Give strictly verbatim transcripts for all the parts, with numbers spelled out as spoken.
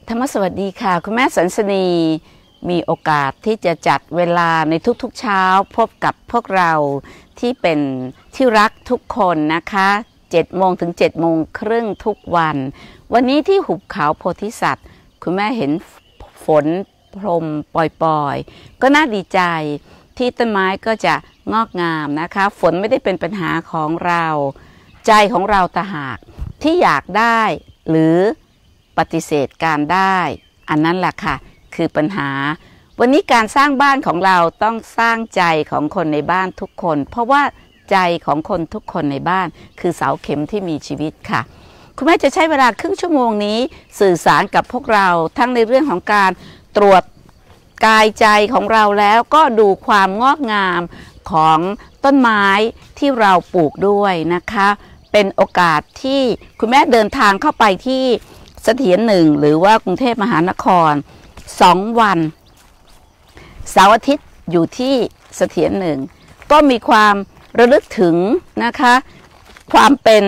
ธรรมสวัสดีค่ะคุณแม่สันสนีมีโอกาสที่จะจัดเวลาในทุกๆเช้าพบกับพวกเราที่เป็นที่รักทุกคนนะคะเจ็ดโมงถึงเจ็ดโมงครึ่งทุกวันวันนี้ที่หุบเขาโพธิสัตว์คุณแม่เห็นฝนพรมปล่อยๆก็น่าดีใจที่ต้นไม้ก็จะงอกงามนะคะฝนไม่ได้เป็นปัญหาของเราใจของเราต่างหากที่อยากได้หรือปฏิเสธการได้อันนั้นแหละค่ะคือปัญหาวันนี้การสร้างบ้านของเราต้องสร้างใจของคนในบ้านทุกคนเพราะว่าใจของคนทุกคนในบ้านคือเสาเข็มที่มีชีวิตค่ะคุณแม่จะใช้เวลาครึ่งชั่วโมงนี้สื่อสารกับพวกเราทั้งในเรื่องของการตรวจกายใจของเราแล้วก็ดูความงอกงามของต้นไม้ที่เราปลูกด้วยนะคะเป็นโอกาสที่คุณแม่เดินทางเข้าไปที่เสถียรหนึ่งหรือว่ากรุงเทพมหานครสองวันเสาร์อาทิตย์อยู่ที่เสถียรหนึ่งก็มีความระลึกถึงนะคะความเป็น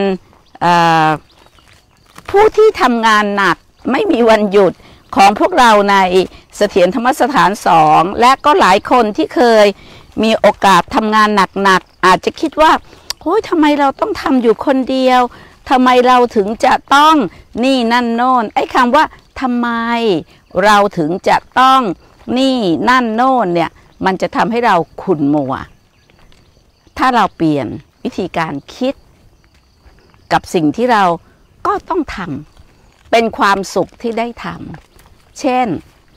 ผู้ที่ทำงานหนักไม่มีวันหยุดของพวกเราในเสถียรธรรมสถานสองและก็หลายคนที่เคยมีโอกาสทำงานหนักๆอาจจะคิดว่าโอ้ยทำไมเราต้องทำอยู่คนเดียวทำไมเราถึงจะต้องนี่นั่นโน่นไอ้คำว่าทำไมเราถึงจะต้องนี่นั่นโน่นเนี่ยมันจะทำให้เราขุ่นมัวถ้าเราเปลี่ยนวิธีการคิดกับสิ่งที่เราก็ต้องทำเป็นความสุขที่ได้ทำเช่น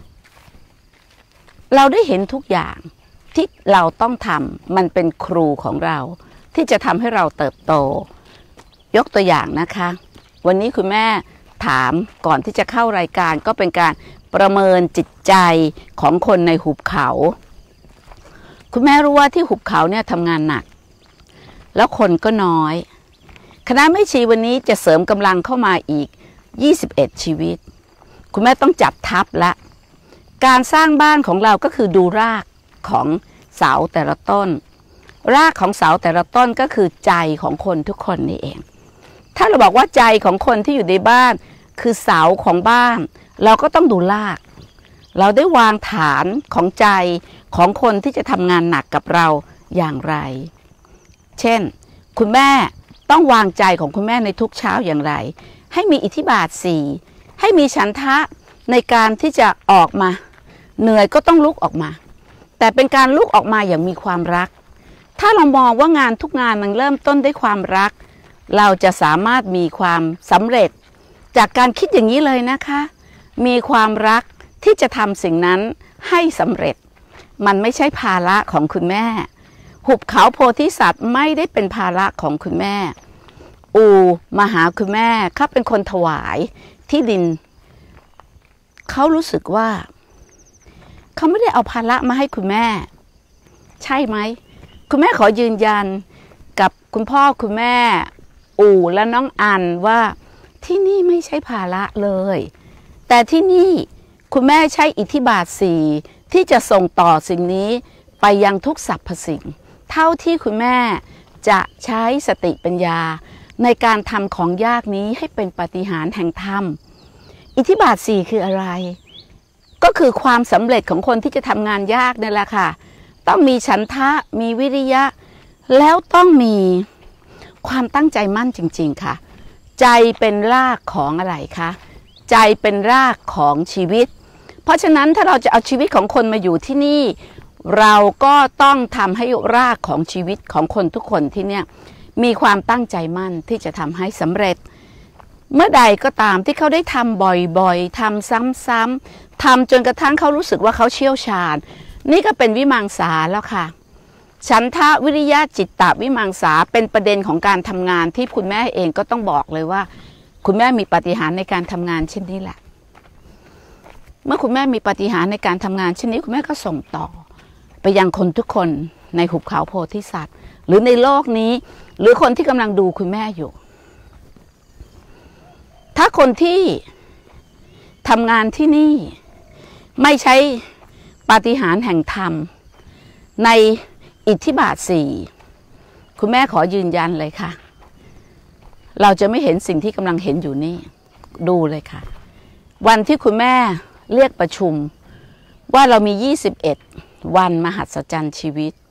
เราได้เห็นทุกอย่างที่เราต้องทำมันเป็นครูของเราที่จะทำให้เราเติบโตยกตัวอย่างนะคะวันนี้คุณแม่ถามก่อนที่จะเข้ารายการก็เป็นการประเมินจิตใจของคนในหุบเขาคุณแม่รู้ว่าที่หุบเขาเนี่ยทำงานหนักแล้วคนก็น้อยคณะแม่ชีวันนี้จะเสริมกำลังเข้ามาอีกยี่สิบเอ็ดชีวิตคุณแม่ต้องจัดทัพละการสร้างบ้านของเราก็คือดูรากของเสาแต่ละต้นรากของเสาแต่ละต้นก็คือใจของคนทุกคนนี่เองถ้าเราบอกว่าใจของคนที่อยู่ในบ้านคือเสาของบ้านเราก็ต้องดูรากเราได้วางฐานของใจของคนที่จะทำงานหนักกับเราอย่างไรเช่นคุณแม่ต้องวางใจของคุณแม่ในทุกเช้าอย่างไรให้มีอิทธิบาทสี่ให้มีฉันทะในการที่จะออกมาเหนื่อยก็ต้องลุกออกมาแต่เป็นการลุกออกมาอย่างมีความรักถ้าเรามองว่างานทุกงานมันเริ่มต้นด้วยความรักเราจะสามารถมีความสำเร็จจากการคิดอย่างนี้เลยนะคะมีความรักที่จะทำสิ่งนั้นให้สำเร็จมันไม่ใช่ภาระของคุณแม่หุบเขาโพธิสัตว์ไม่ได้เป็นภาระของคุณแม่อูมาหาคุณแม่เขาเป็นคนถวายที่ดินเขารู้สึกว่าเขาไม่ได้เอาภาระมาให้คุณแม่ใช่ไหมคุณแม่ขอยืนยันกับคุณพ่อคุณแม่อูและน้องอันว่าที่นี่ไม่ใช่ภาระเลยแต่ที่นี่คุณแม่ใช้อิทธิบาทสี่ที่จะส่งต่อสิ่งนี้ไปยังทุกสรรพสิ่งเท่าที่คุณแม่จะใช้สติปัญญาในการทำของยากนี้ให้เป็นปาฏิหาริย์แห่งธรรมอิทธิบาทสี่คืออะไรก็คือความสำเร็จของคนที่จะทำงานยากนี่แหละค่ะต้องมีฉันทะมีวิริยะแล้วต้องมีความตั้งใจมั่นจริงๆค่ะใจเป็นรากของอะไรคะใจเป็นรากของชีวิตเพราะฉะนั้นถ้าเราจะเอาชีวิตของคนมาอยู่ที่นี่เราก็ต้องทำให้รากของชีวิตของคนทุกคนที่เนี่ยมีความตั้งใจมั่นที่จะทำให้สำเร็จเมื่อใดก็ตามที่เขาได้ทำบ่อยๆทำซ้ำๆทำจนกระทั่งเขารู้สึกว่าเขาเชี่ยวชาญนี่ก็เป็นวิมังสาแล้วค่ะฉันทะวิริยะจิตตะวิมังสาเป็นประเด็นของการทำงานที่คุณแม่เองก็ต้องบอกเลยว่าคุณแม่มีปาฏิหาริย์ในการทำงานเช่นนี้แหละเมื่อคุณแม่มีปาฏิหาริย์ในการทำงานเช่นนี้คุณแม่ก็ส่งต่อไปยังคนทุกคนในหุบเขาโพธิสัตว์หรือในโลกนี้หรือคนที่กำลังดูคุณแม่อยู่ถ้าคนที่ทำงานที่นี่ไม่ใช้ปาฏิหาริย์แห่งธรรมในอิทธิบาทสี่คุณแม่ขอยืนยันเลยค่ะเราจะไม่เห็นสิ่งที่กำลังเห็นอยู่นี่ดูเลยค่ะวันที่คุณแม่เรียกประชุมว่าเรามียี่สิบเอ็ดวันมหัศจรรย์ชีวิต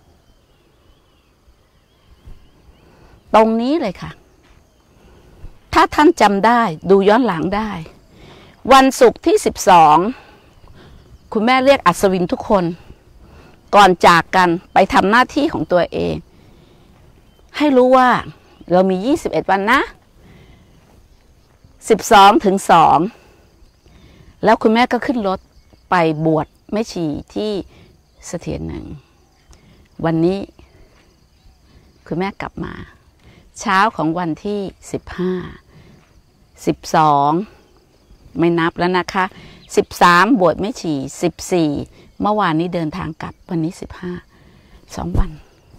ตรงนี้เลยค่ะถ้าท่านจำได้ดูย้อนหลังได้วันศุกร์ที่สิบสองคุณแม่เรียกอัศวินทุกคนก่อนจากกันไปทำหน้าที่ของตัวเองให้รู้ว่าเรามียี่สิบเอ็ดวันนะสิบสองถึงสองแล้วคุณแม่ก็ขึ้นรถไปบวชแม่ชีที่เสถียรหนึ่งวันนี้คุณแม่กลับมาเช้าของวันที่สิบห้า สิบสองไม่นับแล้วนะคะสิบสามบวชแม่ชีสิบสี่เมื่อวานนี้เดินทางกลับวันนี้สิบห้าสองวัน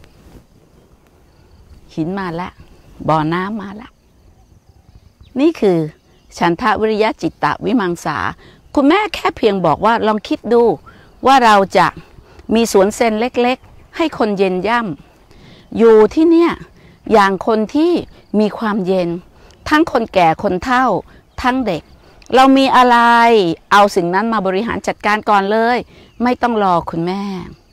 หินมาแล้วบ่อน้ำมาแล้วนี่คือฉันทะวิริยะจิตตะวิมังสาคุณแม่แค่เพียงบอกว่าลองคิดดูว่าเราจะมีสวนเซนเล็กๆให้คนเย็นย่ำอยู่ที่เนี่ยอย่างคนที่มีความเย็นทั้งคนแก่คนเฒ่าทั้งเด็กเรามีอะไรเอาสิ่งนั้นมาบริหารจัดการก่อนเลยไม่ต้องรอคุณแม่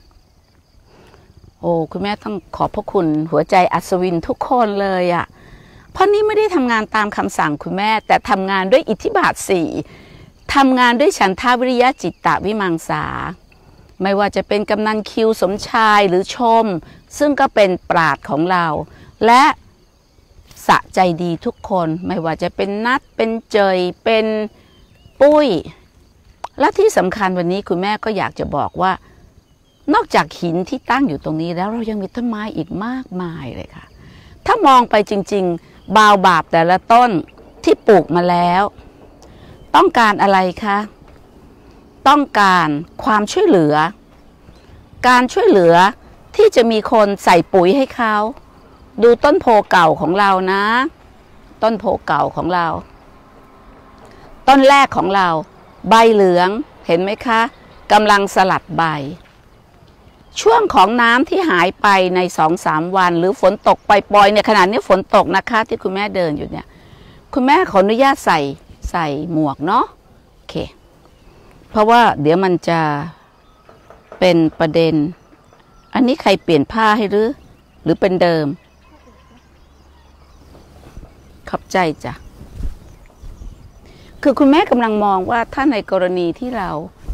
โอ้คุณแม่ต้องขอบพระคุณหัวใจอัศวินทุกคนเลยอะ่ะเพราะนี่ไม่ได้ทำงานตามคำสั่งคุณแม่แต่ทำงานด้วยอิทธิบาทสี่ทำงานด้วยฉันทาวิริยะจิตตะวิมังสาไม่ว่าจะเป็นกำนันคิวสมชายหรือชมซึ่งก็เป็นปราชญ์ของเราและสะใจดีทุกคนไม่ว่าจะเป็นนัดเป็นเจยเป็นปุ้ยและที่สำคัญวันนี้คุณแม่ก็อยากจะบอกว่านอกจากหินที่ตั้งอยู่ตรงนี้แล้วเรายังมีต้นไม้อีกมากมายเลยค่ะถ้ามองไปจริงๆบาวบาปแต่ละต้นที่ปลูกมาแล้วต้องการอะไรคะต้องการความช่วยเหลือการช่วยเหลือที่จะมีคนใส่ปุ๋ยให้เขาดูต้นโพเก่าของเรานะต้นโพเก่าของเราต้นแรกของเราใบเหลืองเห็นไหมคะกำลังสลัดใบช่วงของน้ำที่หายไปในสองสามวันหรือฝนตกปล่อยๆเนี่ยขนาดนี้ฝนตกนะคะที่คุณแม่เดินอยู่เนี่ยคุณแม่ขออนุญาตใส่ใส่หมวกเนาะโอเคเพราะว่าเดี๋ยวมันจะเป็นประเด็นอันนี้ใครเปลี่ยนผ้าให้หรือหรือเป็นเดิมขอบใจจ้ะคือคุณแม่กำลังมองว่าถ้าในกรณีที่เรา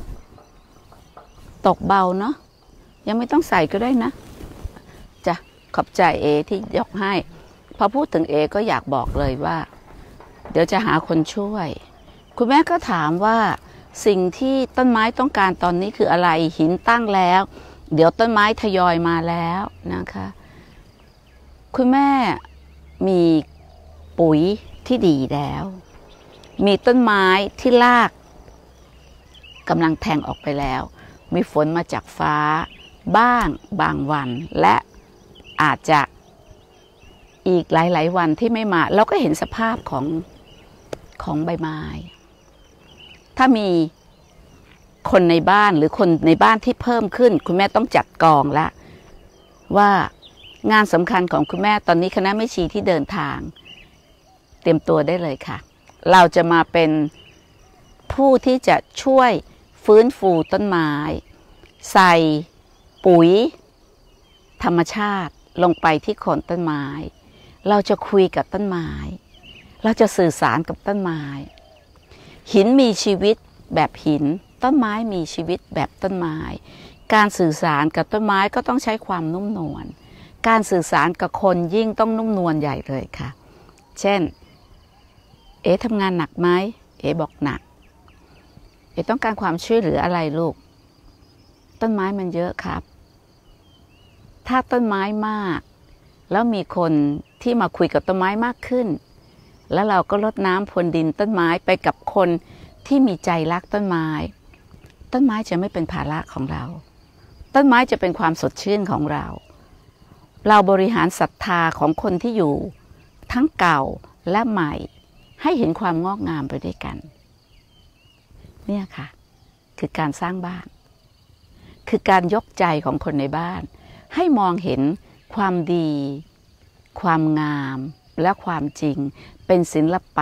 ตกเบาเนาะยังไม่ต้องใส่ก็ได้นะจ้ะขอบใจเอที่ยกให้พอพูดถึงเอก็อยากบอกเลยว่าเดี๋ยวจะหาคนช่วยคุณแม่ก็ถามว่าสิ่งที่ต้นไม้ต้องการตอนนี้คืออะไรหินตั้งแล้วเดี๋ยวต้นไม้ทยอยมาแล้วนะคะคุณแม่มีปุ๋ยที่ดีแล้วมีต้นไม้ที่รากกำลังแทงออกไปแล้วมีฝนมาจากฟ้าบ้างบางวันและอาจจะอีกหลายๆวันที่ไม่มาเราก็เห็นสภาพของของใบไม้ถ้ามีคนในบ้านหรือคนในบ้านที่เพิ่มขึ้นคุณแม่ต้องจัดกองละว่างานสำคัญของคุณแม่ตอนนี้คณะแม่ชีที่เดินทางเตรียมตัวได้เลยค่ะเราจะมาเป็นผู้ที่จะช่วยฟื้นฟูต้นไม้ใส่ปุ๋ยธรรมชาติลงไปที่โคนต้นไม้เราจะคุยกับต้นไม้เราจะสื่อสารกับต้นไม้หินมีชีวิตแบบหินต้นไม้มีชีวิตแบบต้นไม้การสื่อสารกับต้นไม้ก็ต้องใช้ความนุ่มนวลการสื่อสารกับคนยิ่งต้องนุ่มนวลใหญ่เลยค่ะเช่นเอ๋ทำงานหนักไหมเอ๋บอกหนักเอ๋ต้องการความช่วยเหลืออะไรลูกต้นไม้มันเยอะครับถ้าต้นไม้มากแล้วมีคนที่มาคุยกับต้นไม้มากขึ้นแล้วเราก็รดน้ำพรวนดินต้นไม้ไปกับคนที่มีใจรักต้นไม้ต้นไม้จะไม่เป็นภาระของเราต้นไม้จะเป็นความสดชื่นของเราเราบริหารศรัทธาของคนที่อยู่ทั้งเก่าและใหม่ให้เห็นความงอกงามไปด้วยกันเนี่ยค่ะคือการสร้างบ้านคือการยกใจของคนในบ้านให้มองเห็นความดีความงามและความจริงเป็นศิลปะ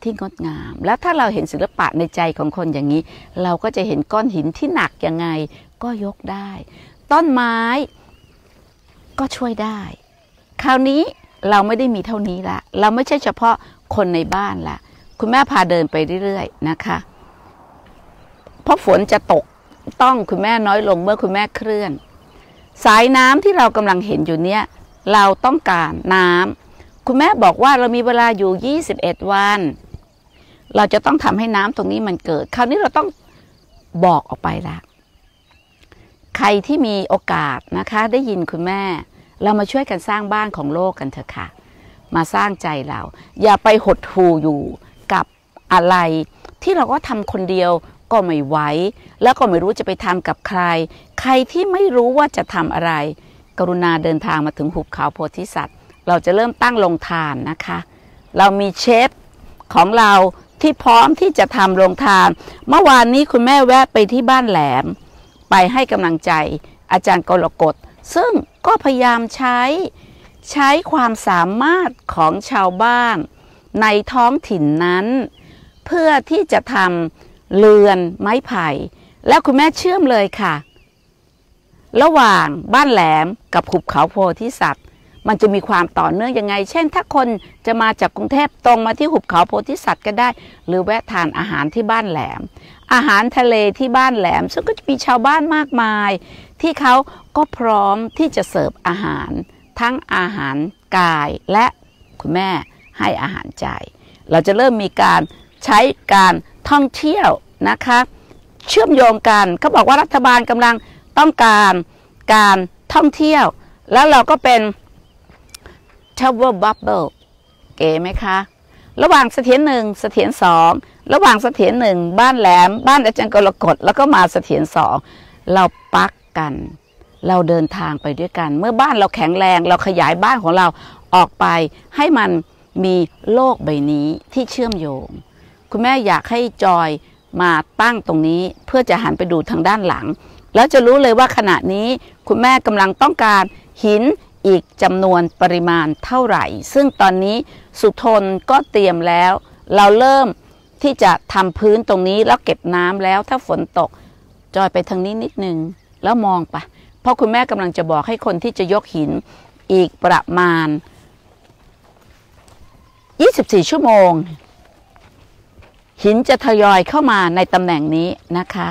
ที่งดงามแล้วถ้าเราเห็นศิลปะในใจของคนอย่างนี้เราก็จะเห็นก้อนหินที่หนักยังไงก็ยกได้ต้นไม้ก็ช่วยได้คราวนี้เราไม่ได้มีเท่านี้ละเราไม่ใช่เฉพาะคนในบ้านละคุณแม่พาเดินไปเรื่อยๆนะคะเพราะฝนจะตกต้องคุณแม่น้อยลงเมื่อคุณแม่เคลื่อนสายน้ำที่เรากำลังเห็นอยู่เนี้ยเราต้องการน้ำคุณแม่บอกว่าเรามีเวลาอยู่ยี่สิบเอ็ดวันเราจะต้องทำให้น้ำตรงนี้มันเกิดคราวนี้เราต้องบอกออกไปละใครที่มีโอกาสนะคะได้ยินคุณแม่เรามาช่วยกันสร้างบ้านของโลกกันเถอะค่ะมาสร้างใจเราอย่าไปหดหู่อยู่กับอะไรที่เราก็ทำคนเดียวก็ไม่ไหวแล้วก็ไม่รู้จะไปทำกับใครใครที่ไม่รู้ว่าจะทำอะไรกรุณาเดินทางมาถึงหุบเขาโพธิสัตว์เราจะเริ่มตั้งโรงทานนะคะเรามีเชฟของเราที่พร้อมที่จะทำโรงทานเมื่อวานนี้คุณแม่แวะไปที่บ้านแหลมไปให้กำลังใจอาจารย์กรกฎซึ่งก็พยายามใช้ใช้ความสามารถของชาวบ้านในท้องถิ่นนั้นเพื่อที่จะทำเรือนไม้ไผ่แล้วคุณแม่เชื่อมเลยค่ะระหว่างบ้านแหลมกับหุบเขาโพธิสัตว์มันจะมีความต่อเนื่องยังไงเช่นถ้าคนจะมาจากกรุงเทพตรงมาที่หุบเขาโพธิสัตว์ก็ได้หรือแวะทานอาหารที่บ้านแหลมอาหารทะเลที่บ้านแหลมซึ่งก็จะมีชาวบ้านมากมายที่เขาก็พร้อมที่จะเสิร์ฟอาหารทั้งอาหารกายและคุณแม่ให้อาหารใจเราจะเริ่มมีการใช้การท่องเที่ยวนะคะเชื่อมโยงกันเขาบอกว่ารัฐบาลกำลังต้องการการท่องเที่ยวแล้วเราก็เป็น Travel Bubble เก๋ไหมคะระหว่างเสถียรหนึ่งเสถียรสองระหว่างเสถียรหนึ่งบ้านแหลมบ้านอาจารย์กรกฎแล้วก็มาเสถียรสองเราปักกันเราเดินทางไปด้วยกันเมื่อบ้านเราแข็งแรงเราขยายบ้านของเราออกไปให้มันมีโลกใบนี้ที่เชื่อมโยงคุณแม่อยากให้จอยมาตั้งตรงนี้เพื่อจะหันไปดูทางด้านหลังแล้วจะรู้เลยว่าขณะนี้คุณแม่กำลังต้องการหินอีกจำนวนปริมาณเท่าไหร่ซึ่งตอนนี้สุทนก็เตรียมแล้วเราเริ่มที่จะทำพื้นตรงนี้แล้วเก็บน้ำแล้วถ้าฝนตกจอยไปทางนี้นิดนึงแล้วมองไปเพราะคุณแม่กำลังจะบอกให้คนที่จะยกหินอีกประมาณยี่สิบสี่ชั่วโมงหินจะทยอยเข้ามาในตำแหน่งนี้นะคะ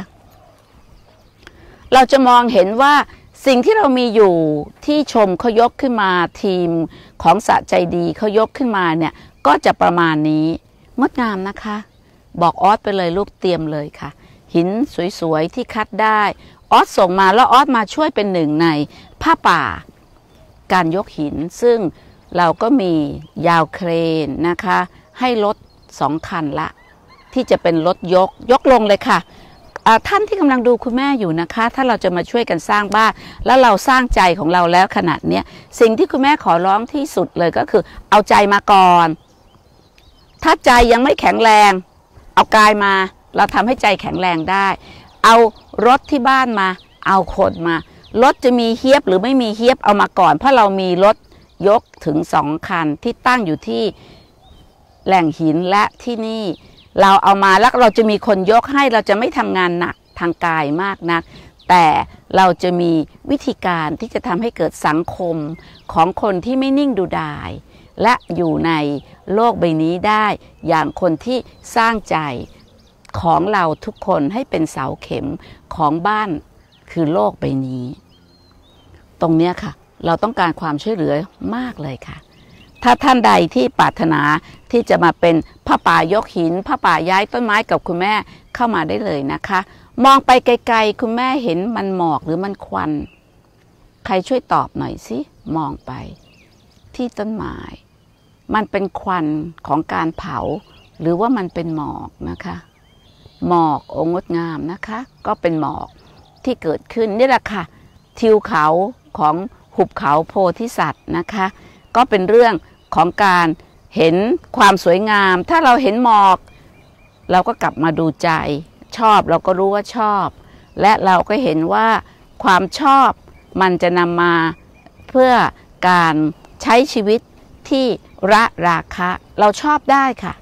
เราจะมองเห็นว่าสิ่งที่เรามีอยู่ที่ชมเขายกขึ้นมาทีมของสะใจดีเขายกขึ้นมาเนี่ยก็จะประมาณนี้งดงามนะคะบอกออสไปเลยลูกเตรียมเลยค่ะหินสวยๆที่คัดได้ออสส่งมาแล้วออสมาช่วยเป็นหนึ่งในผ้าป่าการยกหินซึ่งเราก็มียาวเครนนะคะให้รถสองคันละที่จะเป็นรถยกยกลงเลยค่ะท่านที่กำลังดูคุณแม่อยู่นะคะถ้าเราจะมาช่วยกันสร้างบ้านแล้วเราสร้างใจของเราแล้วขนาดนี้สิ่งที่คุณแม่ขอร้องที่สุดเลยก็คือเอาใจมาก่อนถ้าใจยังไม่แข็งแรงเอากายมาเราทำให้ใจแข็งแรงได้เอารถที่บ้านมาเอาคนมารถจะมีเฮียบหรือไม่มีเฮียบเอามาก่อนเพราะเรามีรถยกถึงสองคันที่ตั้งอยู่ที่แหล่งหินและที่นี่เราเอามาแล้วเราจะมีคนยกให้เราจะไม่ทำงานหนักทางกายมากนักแต่เราจะมีวิธีการที่จะทำให้เกิดสังคมของคนที่ไม่นิ่งดูดายและอยู่ในโลกใบนี้ได้อย่างคนที่สร้างใจของเราทุกคนให้เป็นเสาเข็มของบ้านคือโลกใบนี้ตรงนี้ค่ะเราต้องการความช่วยเหลือมากเลยค่ะถ้าท่านใดที่ปรารถนาที่จะมาเป็นผ้าป่ายกหินผ้าป่าย้ายต้นไม้กับคุณแม่เข้ามาได้เลยนะคะมองไปไกลๆคุณแม่เห็นมันหมอกหรือมันควันใครช่วยตอบหน่อยสิมองไปที่ต้นไม้มันเป็นควันของการเผาหรือว่ามันเป็นหมอกนะคะหมอกองค์งดงามนะคะก็เป็นหมอกที่เกิดขึ้นนี่แหละค่ะทิวเขาของหุบเขาโพธิสัตว์นะคะก็เป็นเรื่องของการเห็นความสวยงามถ้าเราเห็นหมอกเราก็กลับมาดูใจชอบเราก็รู้ว่าชอบและเราก็เห็นว่าความชอบมันจะนำมาเพื่อการใช้ชีวิตที่ระราคะเราชอบได้ค่ะ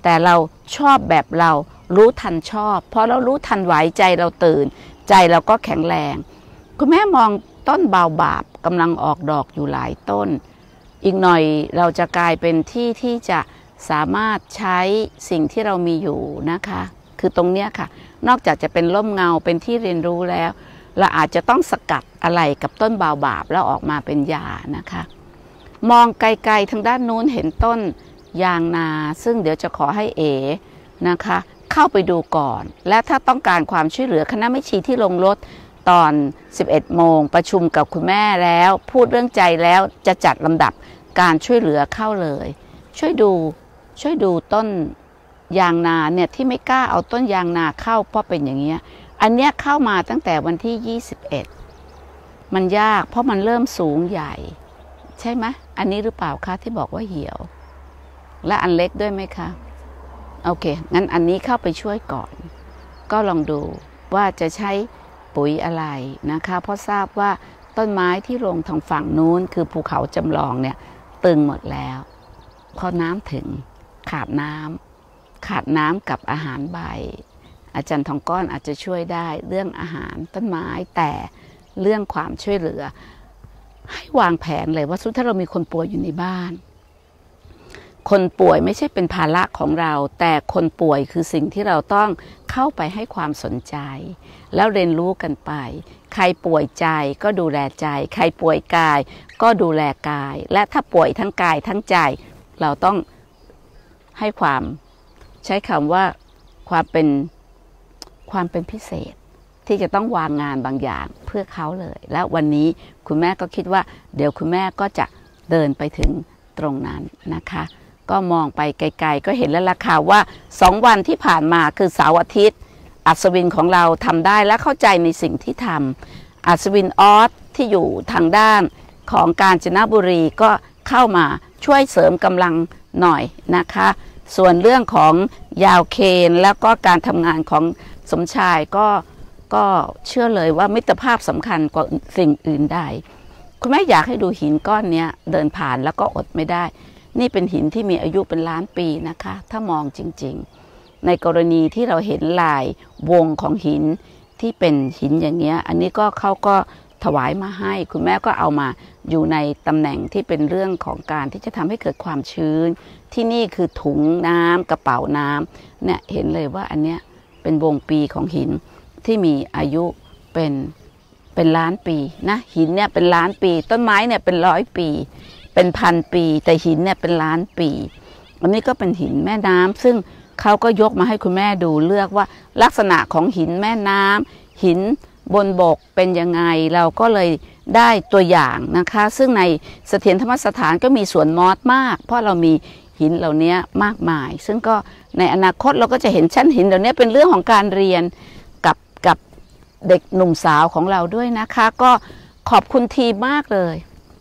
แต่เราชอบแบบเรารู้ทันชอบเพราะเรารู้ทันไหวใจเราตื่นใจเราก็แข็งแรงคุณแม่มองต้นบาวบาบกำลังออกดอกอยู่หลายต้นอีกหน่อยเราจะกลายเป็นที่ที่จะสามารถใช้สิ่งที่เรามีอยู่นะคะคือตรงเนี้ยค่ะนอกจากจะเป็นร่มเงาเป็นที่เรียนรู้แล้วเราอาจจะต้องสกัดอะไรกับต้นบาวบาบแล้วออกมาเป็นยานะคะมองไกลๆทางด้านนู้นเห็นต้นยางนาซึ่งเดี๋ยวจะขอให้เอนะคะเข้าไปดูก่อนและถ้าต้องการความช่วยเหลือคณะแม่ชีที่ลงรถตอนสิบเอ็ดโมงประชุมกับคุณแม่แล้วพูดเรื่องใจแล้วจะจัดลำดับการช่วยเหลือเข้าเลยช่วยดูช่วยดูต้นยางนาเนี่ยที่ไม่กล้าเอาต้นยางนาเข้าเพราะเป็นอย่างเงี้ยอันเนี้ยเข้ามาตั้งแต่วันที่ยี่สิบเอ็ดมันยากเพราะมันเริ่มสูงใหญ่ใช่ไหมอันนี้หรือเปล่าคะที่บอกว่าเหี่ยวและอันเล็กด้วยไหมคะโอเคงั้นอันนี้เข้าไปช่วยก่อนก็ลองดูว่าจะใช้ปุ๋ยอะไรนะคะเพราะทราบว่าต้นไม้ที่ลงทางฝั่งนู้นคือภูเขาจำลองเนี่ยตึงหมดแล้วพอน้ำถึงขาดน้ำขาดน้ำกับอาหารใบอาจารย์ทองก้อนอาจจะช่วยได้เรื่องอาหารต้นไม้แต่เรื่องความช่วยเหลือให้วางแผนเลยว่าสุดถ้าเรามีคนป่วยอยู่ในบ้านคนป่วยไม่ใช่เป็นภาระของเราแต่คนป่วยคือสิ่งที่เราต้องเข้าไปให้ความสนใจแล้วเรียนรู้กันไปใครป่วยใจก็ดูแลใจใครป่วยกายก็ดูแลกายและถ้าป่วยทั้งกายทั้งใจเราต้องให้ความใช้คำว่าความเป็นความเป็นพิเศษที่จะต้องวางงานบางอย่างเพื่อเขาเลยแล้ววันนี้คุณแม่ก็คิดว่าเดี๋ยวคุณแม่ก็จะเดินไปถึงตรงนั้นนะคะก็มองไปไกลๆก็เห็นแล้วล่ะค่ะว่าสองวันที่ผ่านมาคือเสาร์อาทิตย์อัศวินของเราทำได้และเข้าใจในสิ่งที่ทำอัศวินออสที่อยู่ทางด้านของกาญจนบุรีก็เข้ามาช่วยเสริมกำลังหน่อยนะคะส่วนเรื่องของยาวเคนแล้วก็การทำงานของสมชายก็ก็เชื่อเลยว่ามิตรภาพสำคัญกว่าสิ่งอื่นใดคุณแม่อยากให้ดูหินก้อนนี้เดินผ่านแล้วก็อดไม่ได้นี่เป็นหินที่มีอายุเป็นล้านปีนะคะถ้ามองจริงๆในกรณีที่เราเห็นลายวงของหินที่เป็นหินอย่างเงี้ยอันนี้ก็เขาก็ถวายมาให้คุณแม่ก็เอามาอยู่ในตำแหน่งที่เป็นเรื่องของการที่จะทำให้เกิดความชื้นที่นี่คือถุงน้ำกระเป๋าน้ำเนี่ยเห็นเลยว่าอันเนี้ยเป็นวงปีของหินที่มีอายุเป็นเป็นล้านปีนะหินเนี่ยเป็นล้านปีต้นไม้เนี่ยเป็นร้อยปีเป็นพันปีแต่หินเนี่ยเป็นล้านปีอันนี้ก็เป็นหินแม่น้ำซึ่งเขาก็ยกมาให้คุณแม่ดูเลือกว่าลักษณะของหินแม่น้ำหินบนบกเป็นยังไงเราก็เลยได้ตัวอย่างนะคะซึ่งในเสถียรธรรมสถานก็มีสวนมอสมากเพราะเรามีหินเหล่านี้มากมายซึ่งก็ในอนาคตเราก็จะเห็นชั้นหินเหล่านี้เป็นเรื่องของการเรียนกับกับเด็กหนุ่มสาวของเราด้วยนะคะก็ขอบคุณทีมากเลย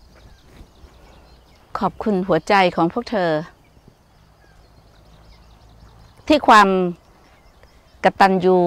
ขอบคุณหัวใจของพวกเธอที่ความกตัญญู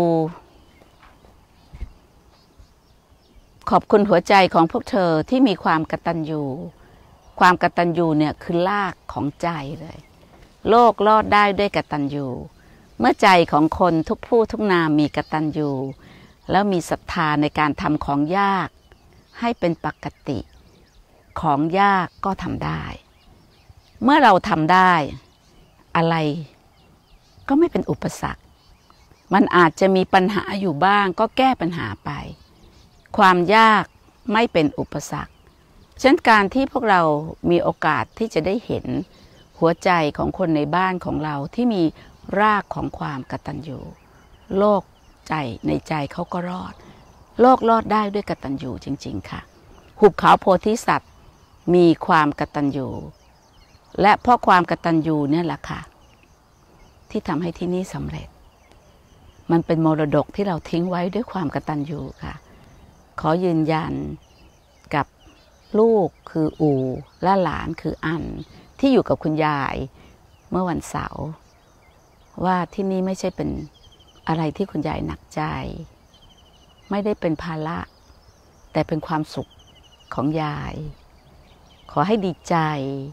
ขอบคุณหัวใจของพวกเธอที่มีความกตัญญูความกตัญญูเนี่ยคือรากของใจเลยโลกรอดได้ด้วยกตัญญูเมื่อใจของคนทุกผู้ทุกนามมีกตัญญูแล้วมีศรัทธาในการทำของยากให้เป็นปกติของยากก็ทำได้เมื่อเราทำได้อะไรก็ไม่เป็นอุปสรรคมันอาจจะมีปัญหาอยู่บ้างก็แก้ปัญหาไปความยากไม่เป็นอุปสรรคเช่นการที่พวกเรามีโอกาสที่จะได้เห็นหัวใจของคนในบ้านของเราที่มีรากของความกตัญญูโลกใจในใจเขาก็รอดโลกรอดได้ด้วยกตัญญูจริงๆค่ะหุบเขาโพธิสัตว์มีความกตัญญูและเพราะความกตัญญูเนี่ยแหละค่ะที่ทำให้ที่นี่สำเร็จมันเป็นมรดกที่เราทิ้งไว้ด้วยความกตัญญูค่ะขอยืนยันกับลูกคืออูและหลานคืออันที่อยู่กับคุณยายเมื่อวันเสาร์ว่าที่นี่ไม่ใช่เป็นอะไรที่คุณยายหนักใจไม่ได้เป็นภาระแต่เป็นความสุขของยายขอให้ดีใจ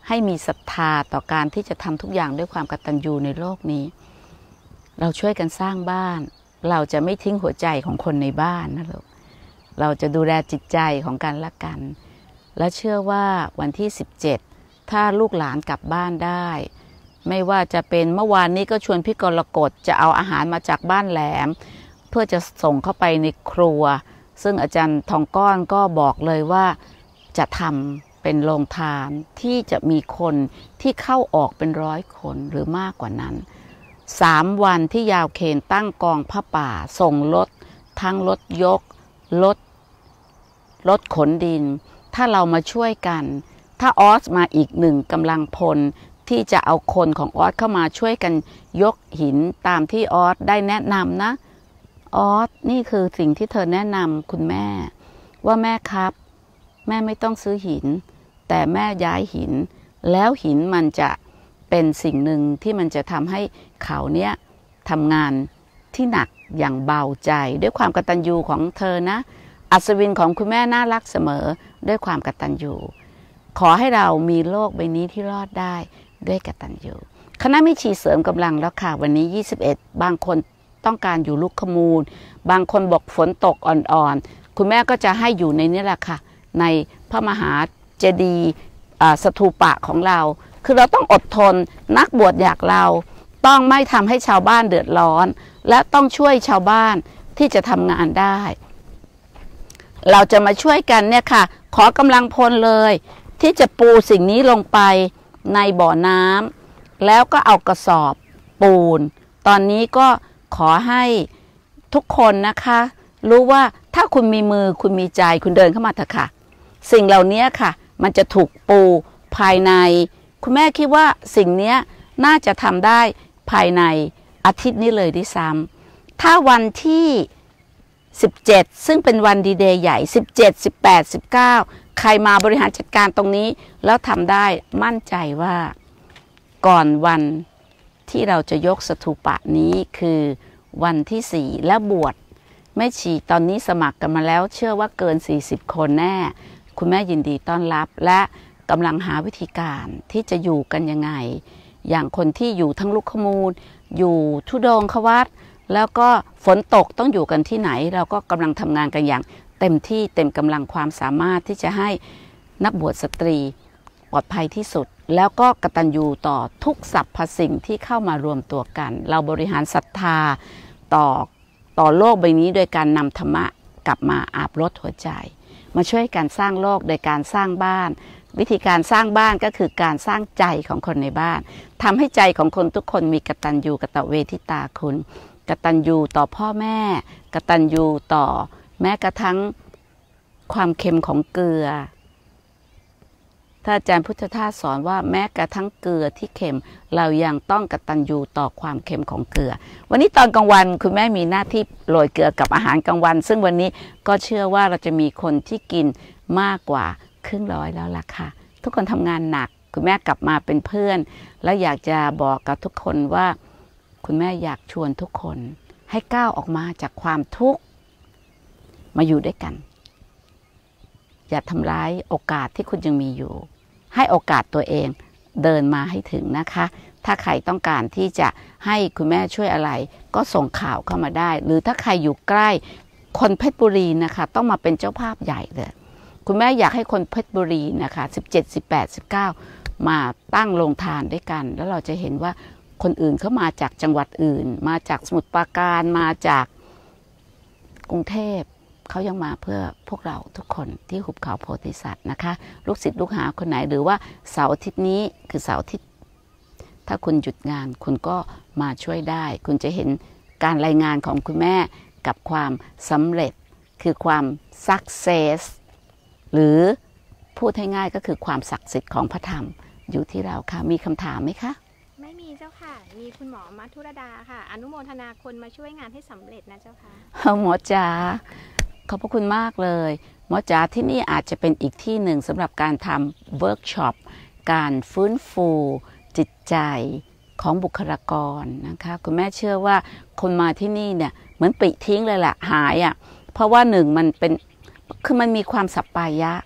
ให้มีศรัทธาต่อการที่จะทำทุกอย่างด้วยความกตัญญูในโลกนี้เราช่วยกันสร้างบ้านเราจะไม่ทิ้งหัวใจของคนในบ้านนะลูกเราจะดูแลจิตใจของกันและกันและเชื่อว่าวันที่สิบเจ็ดถ้าลูกหลานกลับบ้านได้ไม่ว่าจะเป็นเมื่อวานนี้ก็ชวนพี่กรกฎจะเอาอาหารมาจากบ้านแหลมเพื่อจะส่งเข้าไปในครัวซึ่งอาจารย์ทองก้อนก็บอกเลยว่าจะทำเป็นโรงทานที่จะมีคนที่เข้าออกเป็นร้อยคนหรือมากกว่านั้นสามวันที่ยาวเคนตั้งกองผ้าป่าส่งรถทั้งรถยกรถรถขนดินถ้าเรามาช่วยกันถ้าออสมาอีกหนึ่งกำลังพลที่จะเอาคนของออสเข้ามาช่วยกันยกหินตามที่ออสได้แนะนำนะออสนี่คือสิ่งที่เธอแนะนำคุณแม่ว่าแม่ครับแม่ไม่ต้องซื้อหินแต่แม่ย้ายหินแล้วหินมันจะเป็นสิ่งหนึ่งที่มันจะทำให้เขาเนี้ยทำงานที่หนักอย่างเบาใจด้วยความกตัญญูของเธอนะอัศวินของคุณแม่น่ารักเสมอด้วยความกตัญญูขอให้เรามีโลกใบนี้ที่รอดได้ด้วยกตัญญูคณะแม่ชีเสริมกำลังแล้วค่ะวันนี้ยี่สิบเอ็ดบางคนต้องการอยู่ลูกขมูลบางคนบอกฝนตกอ่อนๆคุณแม่ก็จะให้อยู่ในนี้แหละค่ะในพระมหาเจดีย์สถูปะของเราคือเราต้องอดทนนักบวชอยากเราต้องไม่ทำให้ชาวบ้านเดือดร้อนและต้องช่วยชาวบ้านที่จะทำงานได้เราจะมาช่วยกันเนี่ยค่ะขอกำลังพลเลยที่จะปูสิ่งนี้ลงไปในบ่อน้ำแล้วก็เอากระสอบปูนตอนนี้ก็ขอให้ทุกคนนะคะรู้ว่าถ้าคุณมีมือคุณมีใจคุณเดินเข้ามาเถอะค่ะสิ่งเหล่านี้ค่ะมันจะถูกปูภายในคุณแม่คิดว่าสิ่งนี้น่าจะทำได้ภายในอาทิตย์นี้เลยด้วยซ้ำถ้าวันที่สิบเจ็ดซึ่งเป็นวันดีเดย์ใหญ่สิบเจ็ด สิบแปด สิบเก้าใครมาบริหารจัดการตรงนี้แล้วทำได้มั่นใจว่าก่อนวันที่เราจะยกสถูปะนี้คือวันที่สี่และบวชแม่ชีตอนนี้สมัครกันมาแล้วเชื่อว่าเกินสี่สิบคนแน่คุณแม่ยินดีต้อนรับและกำลังหาวิธีการที่จะอยู่กันยังไงอย่างคนที่อยู่ทั้งลูกขมูลอยู่ทุดงควัตแล้วก็ฝนตกต้องอยู่กันที่ไหนเราก็กำลังทำงานกันอย่างเต็มที่เต็มกำลังความสามารถที่จะให้นักบวชสตรีปลอดภัยที่สุดแล้วก็กตัญญูต่อทุกสรรพสิ่งที่เข้ามารวมตัวกันเราบริหารศรัทธาต่อต่อโลกใบนี้โดยการนำธรรมะกลับมาอาบรดหัวใจมาช่วยกันสร้างโลกโดยการสร้างบ้านวิธีการสร้างบ้านก็คือการสร้างใจของคนในบ้านทำให้ใจของคนทุกคนมีกตัญญูกตเวทิตาคุณกตัญญูต่อพ่อแม่กตัญญูต่อแม้กระทั่งความเค็มของเกลือถ้าอาจารย์พุทธทาสสอนว่าแม้กระทั่งเกลือที่เค็มเรายังต้องกตัญญูต่อความเค็มของเกลือวันนี้ตอนกลางวันคุณแม่มีหน้าที่โรยเกลือกับอาหารกลางวันซึ่งวันนี้ก็เชื่อว่าเราจะมีคนที่กินมากกว่าครึ่งร้อยแล้วล่ะค่ะทุกคนทำงานหนักคุณแม่กลับมาเป็นเพื่อนแล้วอยากจะบอกกับทุกคนว่าคุณแม่อยากชวนทุกคนให้ก้าวออกมาจากความทุกข์มาอยู่ด้วยกันอย่าทำร้ายโอกาสที่คุณยังมีอยู่ให้โอกาสตัวเองเดินมาให้ถึงนะคะถ้าใครต้องการที่จะให้คุณแม่ช่วยอะไรก็ส่งข่าวเข้ามาได้หรือถ้าใครอยู่ใกล้คนเพชรบุรีนะคะต้องมาเป็นเจ้าภาพใหญ่เลยคุณแม่อยากให้คนเพชรบุรีนะคะสิบเจ็ด สิบแปด สิบเก้ามาตั้งโรงทานด้วยกันแล้วเราจะเห็นว่าคนอื่นเขามาจากจังหวัดอื่นมาจากสมุทรปราการมาจากกรุงเทพเขายังมาเพื่อพวกเราทุกคนที่หุบเขาโพธิสัตว์นะคะลูกศิษย์ลูกหาคนไหนหรือว่าเสาร์อาทิตย์นี้คือเสาร์อาทิตย์ถ้าคุณหยุดงานคุณก็มาช่วยได้คุณจะเห็นการรายงานของคุณแม่กับความสำเร็จคือความ success หรือพูดให้ง่ายก็คือความศักดิ์สิทธิ์ของพระธรรมอยู่ที่เราค่ะมีคำถามไหมคะไม่มีเจ้าค่ะมีคุณหมอมัทุรดาค่ะอนุโมทนาคนมาช่วยงานให้สำเร็จนะเจ้าค่ะหมอจ๋าขอบพระคุณมากเลยหมอจ๋าที่นี่อาจจะเป็นอีกที่หนึ่งสำหรับการทำเวิร์กช็อปการฟื้นฟูจิตใจของบุคลากรนะคะคุณแม่เชื่อว่าคนมาที่นี่เนี่ยเหมือนปลิทิ้งเลยแหละหายอ่ะเพราะว่าหนึ่งมันเป็นคือมันมีความสัปปายะ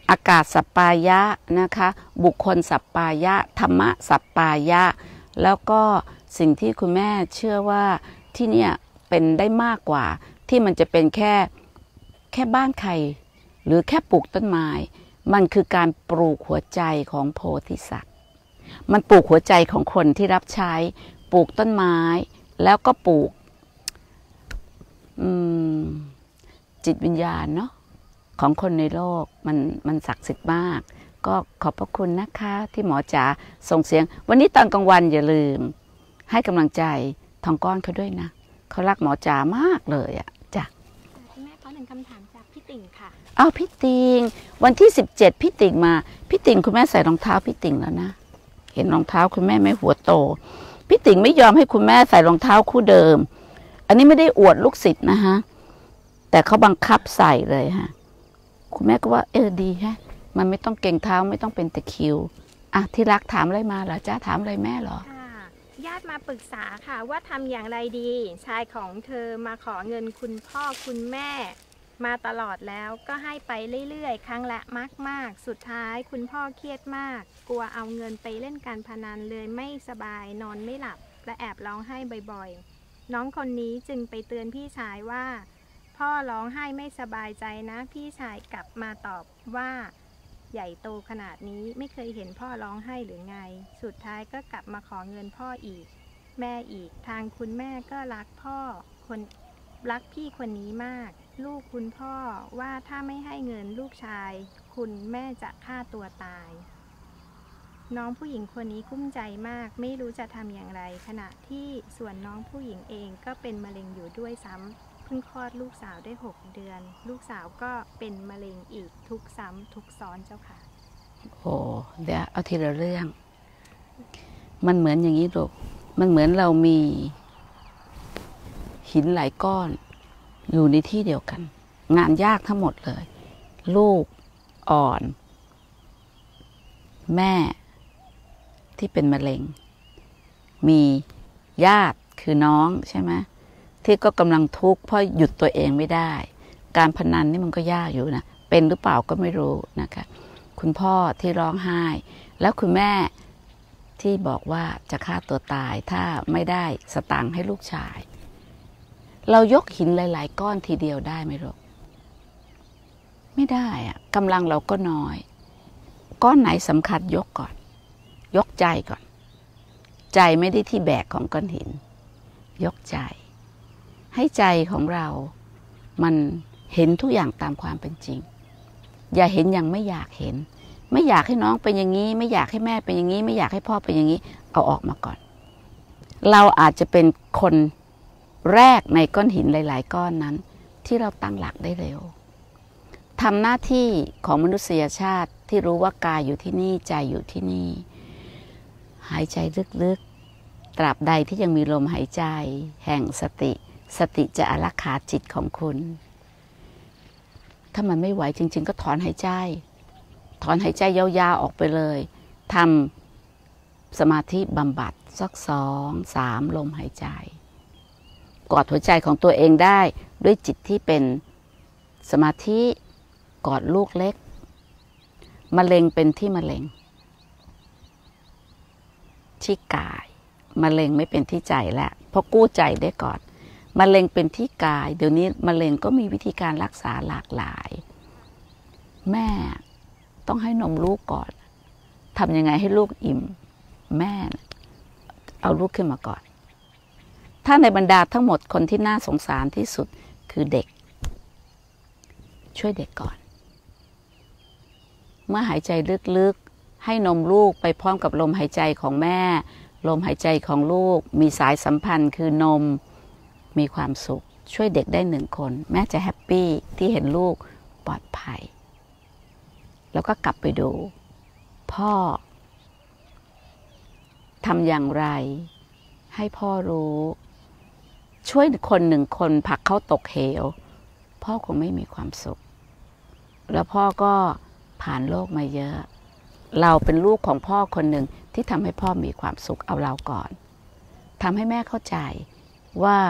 อากาศสัปปายะนะคะบุคคลสัปปายะธรรมะสัปปายะแล้วก็สิ่งที่คุณแม่เชื่อว่าที่เนี่ยเป็นได้มากกว่าที่มันจะเป็นแค่แค่บ้านใครหรือแค่ปลูกต้นไม้มันคือการปลูกหัวใจของโพธิสัตว์มันปลูกหัวใจของคนที่รับใช้ปลูกต้นไม้แล้วก็ปลูกจิตวิญญาณเนาะของคนในโลกมันมันศักดิ์สิทธิ์มากก็ขอบพระคุณนะคะที่หมอจ๋าส่งเสียงวันนี้ตอนกลางวันอย่าลืมให้กำลังใจทองก้อนเขาด้วยนะเขารักหมอจ๋ามากเลยอ่ะจ้ะคุณแม่ขอหนึ่งคำถามจากพี่ติ่งค่ะอ้าวพี่ติ่งวันที่สิบเจ็ดพี่ติ่งมาพี่ติ่งคุณแม่ใส่รองเท้าพี่ติ่งแล้วนะเห็นรองเท้าคุณแม่ไม่หัวโตพี่ติ่งไม่ยอมให้คุณแม่ใส่รองเท้าคู่เดิมอันนี้ไม่ได้อวดลูกศิษย์นะฮะแต่เขาบังคับใส่เลยฮะคุณแม่ก็ว่าเออดีฮะมันไม่ต้องเก่งเท้าไม่ต้องเป็นตะคริวอ่ะที่รักถามอะไรมาเหรอจ้าถามอะไรแม่เหรอญาติมาปรึกษาค่ะว่าทำอย่างไรดีชายของเธอมาขอเงินคุณพ่อคุณแม่มาตลอดแล้วก็ให้ไปเรื่อยๆครั้งละมากๆสุดท้ายคุณพ่อเครียดมากกลัวเอาเงินไปเล่นการพนันเลยไม่สบายนอนไม่หลับและแอบร้องไห้บ่อยๆน้องคนนี้จึงไปเตือนพี่ชายว่าพ่อร้องไห้ไม่สบายใจนะพี่ชายกลับมาตอบว่าใหญ่โตขนาดนี้ไม่เคยเห็นพ่อร้องไห้หรือไงสุดท้ายก็กลับมาขอเงินพ่ออีกแม่อีกทางคุณแม่ก็รักพ่อคนรักพี่คนนี้มากลูกคุณพ่อว่าถ้าไม่ให้เงินลูกชายคุณแม่จะฆ่าตัวตายน้องผู้หญิงคนนี้กุ้มใจมากไม่รู้จะทำอย่างไรขณะที่ส่วนน้องผู้หญิงเองก็เป็นมะเร็งอยู่ด้วยซ้ำเพิ่งคลอดลูกสาวได้หกเดือนลูกสาวก็เป็นมะเร็งอีกทุกซ้ำทุกซ้อนเจ้าค่ะโอ้เดี๋ยวเอาทีละเรื่องมันเหมือนอย่างนี้ลูกมันเหมือนเรามีหินหลายก้อนอยู่ในที่เดียวกันงานยากทั้งหมดเลยลูกอ่อนแม่ที่เป็นมะเร็งมีญาติคือน้องใช่ไหมที่ก็กำลังทุกข์เพราะหยุดตัวเองไม่ได้การพนันนี่มันก็ยากอยู่นะเป็นหรือเปล่าก็ไม่รู้นะคะคุณพ่อที่ร้องไห้แล้วคุณแม่ที่บอกว่าจะฆ่าตัวตายถ้าไม่ได้สตังค์ให้ลูกชายเรายกหินหลายๆก้อนทีเดียวได้ไหมลูกไม่ได้อะกำลังเราก็น้อยก้อนไหนสำคัญยกก่อนยกใจก่อนใจไม่ได้ที่แบกของก้อนหินยกใจให้ใจของเรามันเห็นทุกอย่างตามความเป็นจริงอย่าเห็นอย่างไม่อยากเห็นไม่อยากให้น้องเป็นอย่างนี้ไม่อยากให้แม่เป็นอย่างนี้ไม่อยากให้พ่อเป็นอย่างนี้เอาออกมาก่อนเราอาจจะเป็นคนแรกในก้อนหินหลายๆก้อนนั้นที่เราตั้งหลักได้เร็วทำหน้าที่ของมนุษยชาติที่รู้ว่ากายอยู่ที่นี่ใจอยู่ที่นี่หายใจลึกๆตราบใดที่ยังมีลมหายใจแห่งสติสติจะอารักขาจิตของคุณถ้ามันไม่ไหวจริงๆก็ถอนหายใจถอนหายใจยาวๆออกไปเลยทำสมาธิบำบัดสักสองสามลมหายใจกอดหัวใจของตัวเองได้ด้วยจิตที่เป็นสมาธิกอดลูกเล็กมะเร็งเป็นที่มะเร็งที่กายมะเร็งไม่เป็นที่ใจแล้วเพราะกู้ใจได้ก่อนมะเร็งเป็นที่กายเดี๋ยวนี้มะเร็งก็มีวิธีการรักษาหลากหลายแม่ต้องให้นมลูกก่อนทำยังไงให้ลูกอิ่มแม่เอาลูกขึ้นมาก่อนถ้าในบรรดาทั้งหมดคนที่น่าสงสารที่สุดคือเด็กช่วยเด็กก่อนเมื่อหายใจลึกๆให้นมลูกไปพร้อมกับลมหายใจของแม่ลมหายใจของลูกมีสายสัมพันธ์คือนมมีความสุขช่วยเด็กได้หนึ่งคนแม่จะแฮปปี้ที่เห็นลูกปลอดภัยแล้วก็กลับไปดูพ่อทำอย่างไรให้พ่อรู้ช่วยคนหนึ่งคนผลักเขาตกเหวพ่อคงไม่มีความสุขแล้วพ่อก็ผ่านโลกมาเยอะเราเป็นลูกของพ่อคนหนึ่งที่ทำให้พ่อมีความสุขเอาเราก่อนทำให้แม่เข้าใจว่า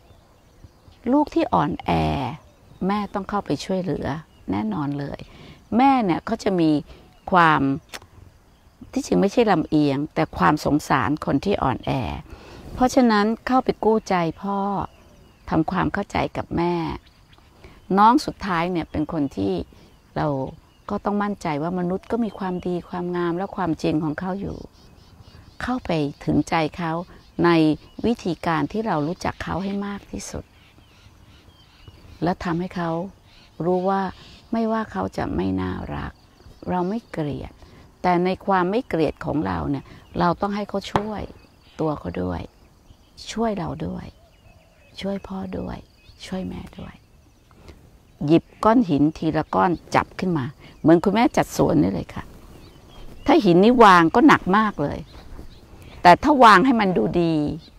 ลูกที่อ่อนแอแม่ต้องเข้าไปช่วยเหลือแน่นอนเลยแม่เนี่ยเขาจะมีความที่จริงไม่ใช่ลำเอียงแต่ความสงสารคนที่อ่อนแอเพราะฉะนั้นเข้าไปกู้ใจพ่อทำความเข้าใจกับแม่น้องสุดท้ายเนี่ยเป็นคนที่เราก็ต้องมั่นใจว่ามนุษย์ก็มีความดีความงามและความจริงของเขาอยู่เข้าไปถึงใจเขาในวิธีการที่เรารู้จักเขาให้มากที่สุดและทำให้เขารู้ว่าไม่ว่าเขาจะไม่น่ารักเราไม่เกลียดแต่ในความไม่เกลียดของเราเนี่ยเราต้องให้เขาช่วยตัวเขาด้วยช่วยเราด้วยช่วยพ่อด้วยช่วยแม่ด้วยหยิบก้อนหินทีละก้อนจับขึ้นมาเหมือนคุณแม่จัดสวนนี่เลยค่ะถ้าหินนี้วางก็หนักมากเลยแต่ถ้าวางให้มันดูดี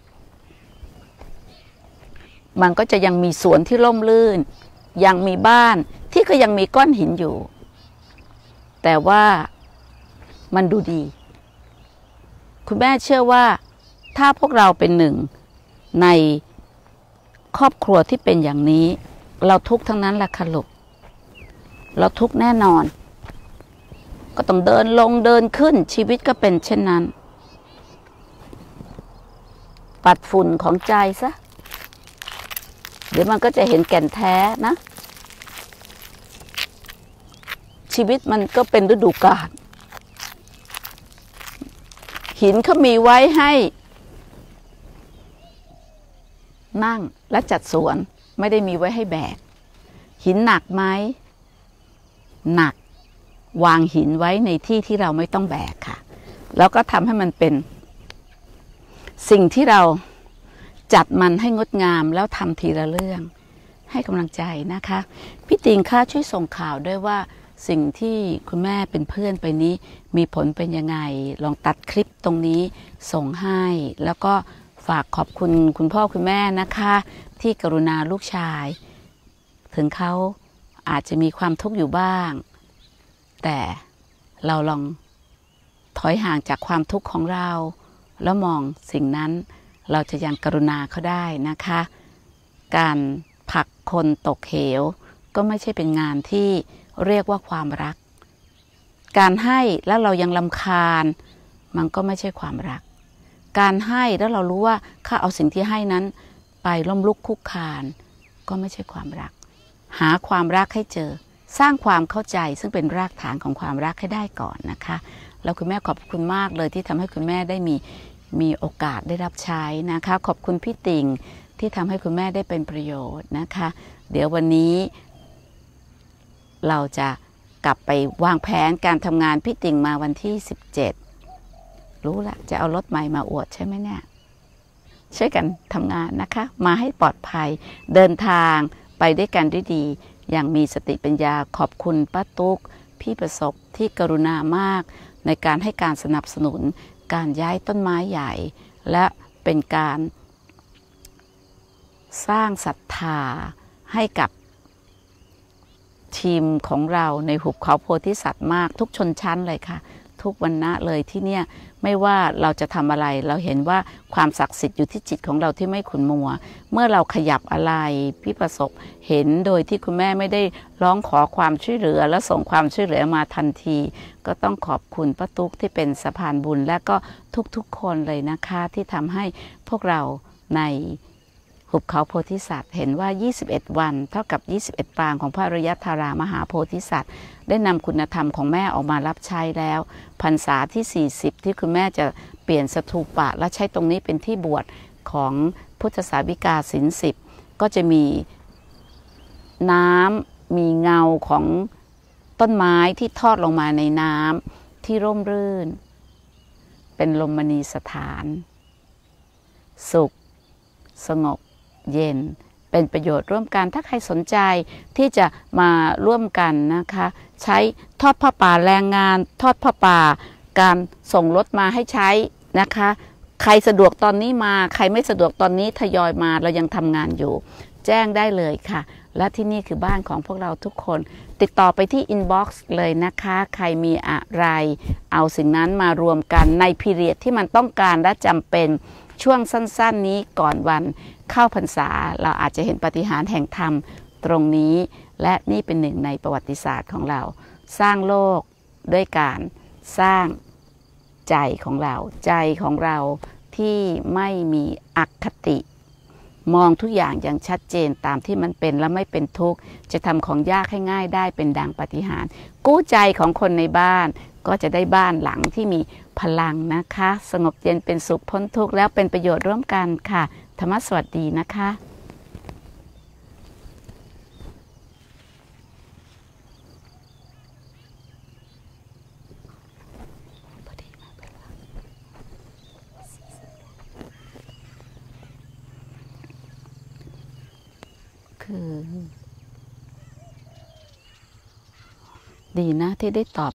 มันก็จะยังมีสวนที่ร่มรื่นยังมีบ้านที่ก็ยังมีก้อนหินอยู่แต่ว่ามันดูดีคุณแม่เชื่อว่าถ้าพวกเราเป็นหนึ่งในครอบครัวที่เป็นอย่างนี้เราทุกข์ทั้งนั้นแหละค่ะลูกเราทุกข์แน่นอนก็ต้องเดินลงเดินขึ้นชีวิตก็เป็นเช่นนั้นปัดฝุ่นของใจซะเดี๋ยวมันก็จะเห็นแก่นแท้นะชีวิตมันก็เป็นฤดูกาลหินเขามีไว้ให้นั่งและจัดสวนไม่ได้มีไว้ให้แบกหินหนักไหมหนักวางหินไว้ในที่ที่เราไม่ต้องแบกค่ะแล้วก็ทำให้มันเป็นสิ่งที่เราจัดมันให้งดงามแล้วทำทีละเรื่องให้กำลังใจนะคะพี่ติงค่ะช่วยส่งข่าวด้วยว่าสิ่งที่คุณแม่เป็นเพื่อนไปนี้มีผลเป็นยังไงลองตัดคลิปตรงนี้ส่งให้แล้วก็ฝากขอบคุณคุณพ่อคุณแม่นะคะที่กรุณาลูกชายถึงเขาอาจจะมีความทุกข์อยู่บ้างแต่เราลองถอยห่างจากความทุกข์ของเราแล้วมองสิ่งนั้นเราจะยังกรุณาเขาได้นะคะการผลักคนตกเหวก็ไม่ใช่เป็นงานที่เรียกว่าความรักการให้แล้วเรายังรำคาญมันก็ไม่ใช่ความรักการให้แล้วเรารู้ว่าข้าเอาสิ่งที่ให้นั้นไปล้มลุกคุกคานก็ไม่ใช่ความรักหาความรักให้เจอสร้างความเข้าใจซึ่งเป็นรากฐานของความรักให้ได้ก่อนนะคะแล้วคุณแม่ขอบคุณมากเลยที่ทำให้คุณแม่ได้มีมีโอกาสได้รับใช้นะคะขอบคุณพี่ติ่งที่ทำให้คุณแม่ได้เป็นประโยชน์นะคะเดี๋ยววันนี้เราจะกลับไปวางแผนการทำงานพี่ติ่งมาวันที่สิบเจ็ดรู้ละจะเอารถใหม่มาอวดใช่ไหมเนี่ยช่วยกันทำงานนะคะมาให้ปลอดภัยเดินทางไปด้วยกันด้วยดีอย่างมีสติปัญญาขอบคุณป้าตุ๊กพี่ประสบที่กรุณามากในการให้การสนับสนุนการย้ายต้นไม้ใหญ่และเป็นการสร้างศรัทธาให้กับทีมของเราในหุบเขาโพธิสัตว์มากทุกชนชั้นเลยค่ะทุกวรรณะเลยที่เนี่ยไม่ว่าเราจะทำอะไรเราเห็นว่าความศักดิ์สิทธิ์อยู่ที่จิตของเราที่ไม่ขุ่นมัวเมื่อเราขยับอะไรพี่ประสบเห็นโดยที่คุณแม่ไม่ได้ร้องขอความช่วยเหลือและส่งความช่วยเหลือมาทันทีก็ต้องขอบคุณป้าตุ๊กที่เป็นสะพานบุญและก็ทุกๆคนเลยนะคะที่ทำให้พวกเราในหุบเขาโพธิสัตว์เห็นว่ายี่สิบเอ็ดวันเท่ากับยี่สิบเอ็ดปางของพระอริยธารามหาโพธิสัตว์ได้นำคุณธรรมของแม่ออกมารับใช้แล้วพรรษาที่สี่สิบที่คุณแม่จะเปลี่ยนสถูปะและใช้ตรงนี้เป็นที่บวชของพุทธสาวิกาศีลสิบก็จะมีน้ำมีเงาของต้นไม้ที่ทอดลงมาในน้ำที่ร่มรื่นเป็นลมณีสถานสุขสงบเย็นเป็นประโยชน์ร่วมกันถ้าใครสนใจที่จะมาร่วมกันนะคะใช้ทอดผ้าป่าแรงงานทอดผ้าป่าการส่งรถมาให้ใช้นะคะใครสะดวกตอนนี้มาใครไม่สะดวกตอนนี้ทยอยมาเรายังทำงานอยู่แจ้งได้เลยค่ะและที่นี่คือบ้านของพวกเราทุกคนติดต่อไปที่อินบ็อกซ์เลยนะคะใครมีอะไรเอาสิ่งนั้นมารวมกันในพีเรียดที่มันต้องการและจำเป็นช่วงสั้นๆนี้ก่อนวันเข้าพรรษาเราอาจจะเห็นปาฏิหาริย์แห่งธรรมตรงนี้และนี่เป็นหนึ่งในประวัติศาสตร์ของเราสร้างโลกด้วยการสร้างใจของเราใจของเราที่ไม่มีอคติมองทุกอย่างอย่างชัดเจนตามที่มันเป็นและไม่เป็นทุกข์จะทำของยากให้ง่ายได้เป็นดังปาฏิหาริย์กู้ใจของคนในบ้านก็จะได้บ้านหลังที่มีพลังนะคะสงบเย็นเป็นสุขพ้นทุกข์แล้วเป็นประโยชน์ร่วมกันค่ะธรรมะสวัสดีนะคะคือดีนะที่ได้ตอบ